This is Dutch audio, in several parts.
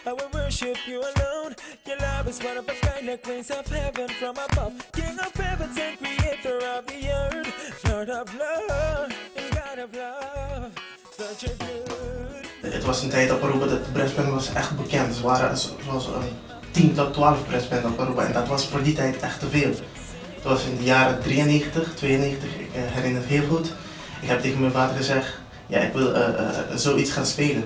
I will worship you alone. Your love is one of a kind that rains of heaven from above. King of heavens and creator of the earth. Lord of love and God of love. Such a good. Het was een tijd op Aruba dat de brassband was echt bekend. Ze waren zoals 10 tot 12 brassbanden op Aruba en dat was voor die tijd echt te veel. Het was in de jaren 93, 92, ik herinner het heel goed. Ik heb tegen mijn vader gezegd, ja, ik wil zoiets gaan spelen.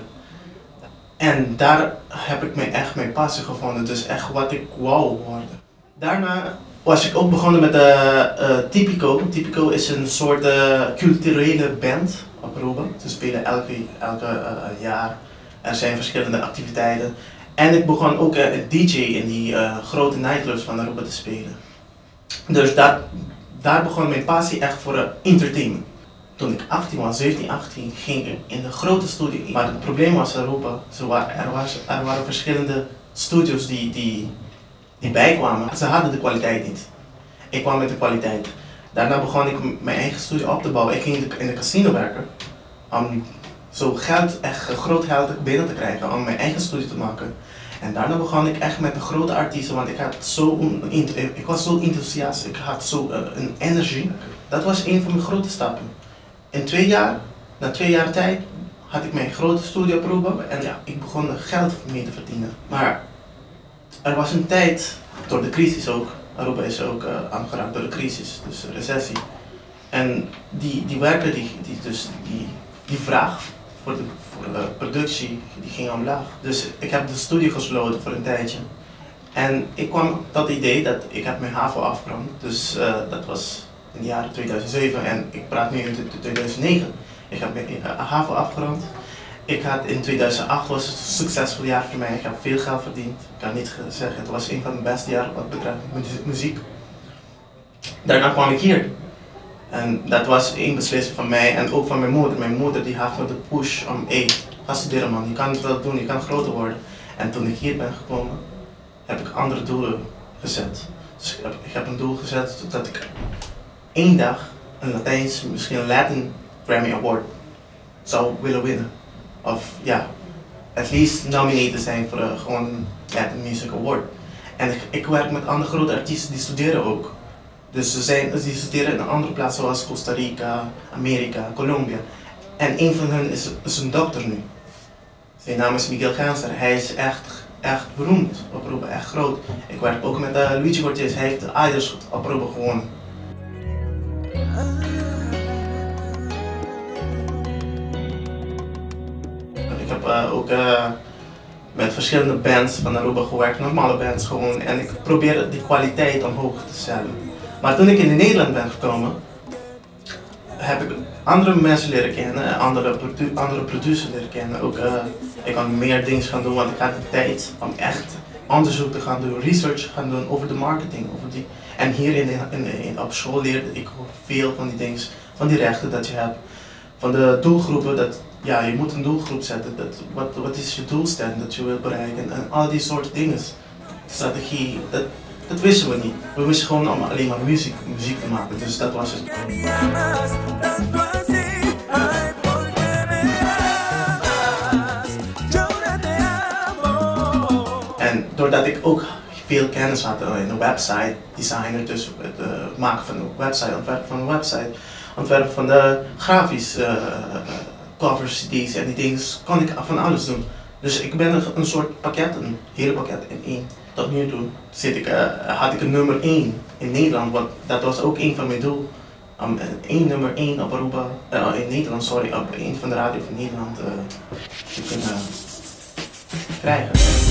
En daar heb ik mijn passie gevonden, dus echt wat ik wou worden. Daarna was ik ook begonnen met Tipico. Tipico is een soort culturele band op Aruba. Ze spelen elke jaar. Er zijn verschillende activiteiten. En ik begon ook een DJ in die grote nightclubs van Aruba te spelen. Dus daar begon mijn passie echt voor entertainment. Toen ik 18 was, 17, 18, ging ik in de grote studio. Maar het probleem was Aruba, er waren verschillende studios die bijkwamen. Ze hadden de kwaliteit niet. Ik kwam met de kwaliteit. Daarna begon ik mijn eigen studio op te bouwen. Ik ging in de casino werken om zo groot geld binnen te krijgen om mijn eigen studio te maken. En daarna begon ik echt met de grote artiesten, want ik was zo enthousiast, ik had zo een energie. Dat was een van mijn grote stappen. Na 2 jaar tijd, had ik mijn grote studio op Aruba en ja, ik begon er geld mee te verdienen. Maar er was een tijd, door de crisis ook, Aruba is ook aangeraakt door de crisis, dus de recessie. En die werken, die vraag voor de productie, die ging omlaag. Dus ik heb de studio gesloten voor een tijdje. En ik kwam tot het idee dat ik heb mijn HAVO afgerond, dus dat was in de jaren 2007 en ik praat nu in 2009. Ik heb mijn HAVO afgerond. In 2008 was het een succesvol jaar voor mij. Ik heb veel geld verdiend. Ik kan niet zeggen, het was een van de beste jaren wat betreft muziek. Daarna kwam ik hier. En dat was één beslissing van mij en ook van mijn moeder. Mijn moeder die gaf me de push om, ga studeren man, je kan het wel doen, je kan groter worden. En toen ik hier ben gekomen, heb ik andere doelen gezet. Dus ik heb een doel gezet dat ik één dag misschien een Latin Grammy Award zou willen winnen. Of ja, at least nominated zijn voor gewoon een Latin Music Award. En ik werk met andere grote artiesten die studeren ook. Dus die studeren in een andere plaats zoals Costa Rica, Amerika, Colombia. En een van hen is een dokter nu. Zijn naam is Miguel Ganser. Hij is echt beroemd op Aruba, echt groot. Ik werk ook met Luigi Cortez. Hij heeft de Idols op Aruba gewonnen. Ik heb ook met verschillende bands van Aruba gewerkt, normale bands gewoon. En ik probeer die kwaliteit omhoog te stellen. Maar toen ik in Nederland ben gekomen, heb ik andere mensen leren kennen, andere producers leren kennen. Ook, ik kan meer dingen gaan doen, want ik had de tijd om echt onderzoek te gaan doen, research gaan doen over de marketing. En hier op school leerde ik veel van die dingen, van die rechten dat je hebt. Van de doelgroepen, dat ja, je moet een doelgroep zetten, wat is je doelstelling dat je wilt bereiken en al die soort dingen. Strategie, dat wisten we niet. We wisten gewoon om alleen maar muziek te maken, dus dat was het. En doordat ik ook veel kennis had in een website designer, dus het maken van een website, ontwerpen van een website, ontwerpen van de grafische covers, CD's en die dingen, kon ik van alles doen. Dus ik ben een soort pakket, een hele pakket in één. Tot nu toe had ik een nummer 1 in Nederland, want dat was ook een van mijn doelen. Om nummer 1 op Aruba, in Nederland, sorry, op een van de radio van Nederland te kunnen krijgen.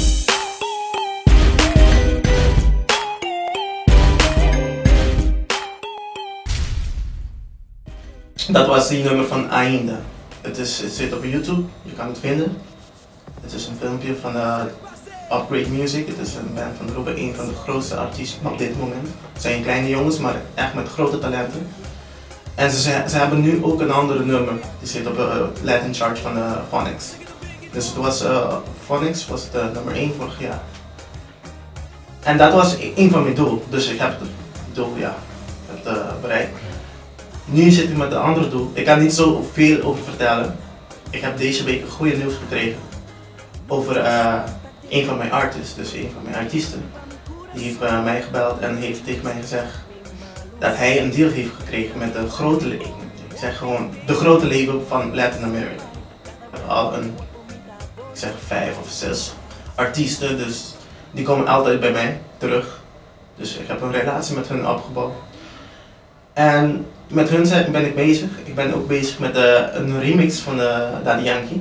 Dat was die nummer van Ainda. Het zit op YouTube, je kan het vinden. Het is een filmpje van Upgrade Music. Het is een band van Aruba, een van de grootste artiesten op dit moment. Het zijn kleine jongens, maar echt met grote talenten. En ze hebben nu ook een andere nummer. Die zit op de Latin chart van Phonics. Dus het was, Phonics was het nummer 1 vorig jaar. En dat was een van mijn doelen. Dus ik heb het doel bereikt. Nu zit ik met een andere doel. Ik kan niet zo veel over vertellen. Ik heb deze week een goede nieuws gekregen over een van mijn artists, dus een van mijn artiesten, die heeft mij gebeld en heeft tegen mij gezegd dat hij een deal heeft gekregen met de grote label. Ik zeg gewoon de grote label van Latin America. We hebben al ik zeg 5 of 6 artiesten, dus die komen altijd bij mij terug. Dus ik heb een relatie met hun opgebouwd. En met hun ben ik bezig. Ik ben ook bezig met een remix van Daddy Yankee.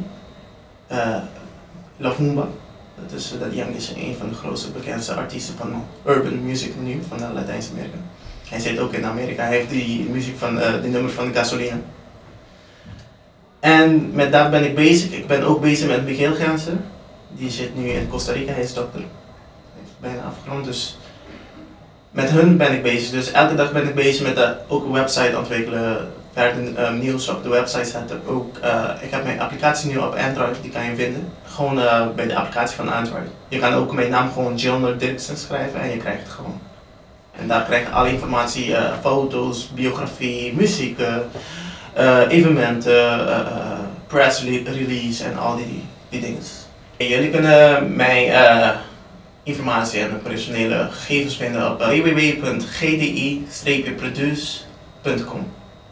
La Fumba. Dat is, Daddy Yankee is een van de grootste bekendste artiesten van urban music nu, van Latijns-Amerika. Hij zit ook in Amerika, hij heeft die muziek van de nummer van Gasolina. En met dat ben ik bezig. Ik ben ook bezig met Miguel Ganser. Die zit nu in Costa Rica, hij is dokter. Hij heeft bijna afgerond, dus met hun ben ik bezig. Dus elke dag ben ik bezig met ook een website ontwikkelen. Verder nieuws op de website zetten. Ook, ik heb mijn applicatie nu op Android, die kan je vinden. Gewoon bij de applicatie van Android. Je kan ook mijn naam gewoon Gilner Dirksen schrijven en je krijgt het gewoon. En daar krijg je alle informatie, foto's, biografie, muziek, evenementen, press release en al die dingen. En jullie kunnen mij informatie en personele gegevens vinden op www.gdi-produce.com.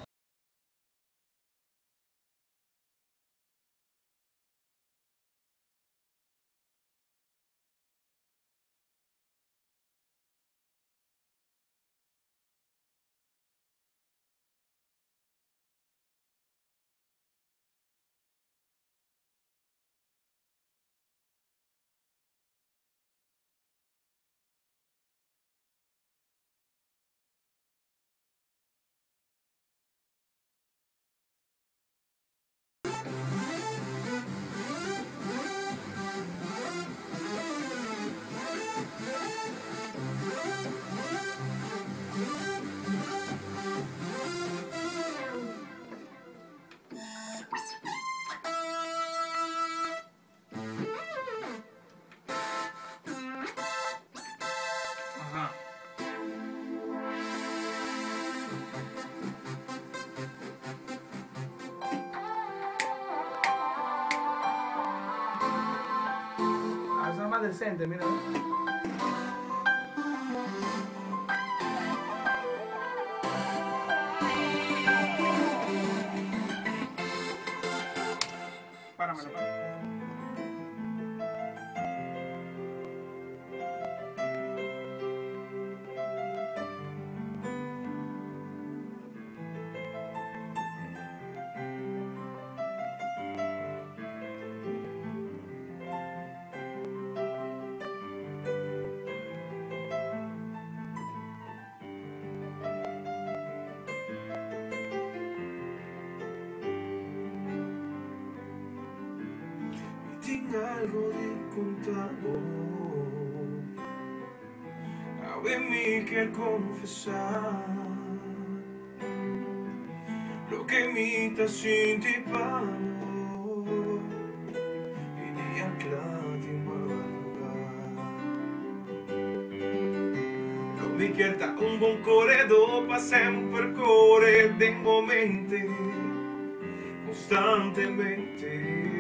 Más decente, mira. Páramelo, páramelo. Tengo algo de contado, algo en mí quer confesar, lo que me está sintiendo e di anclati in madrugada. Non mi quieta un buon cuore dopo sempre cuore dei momenti costantemente.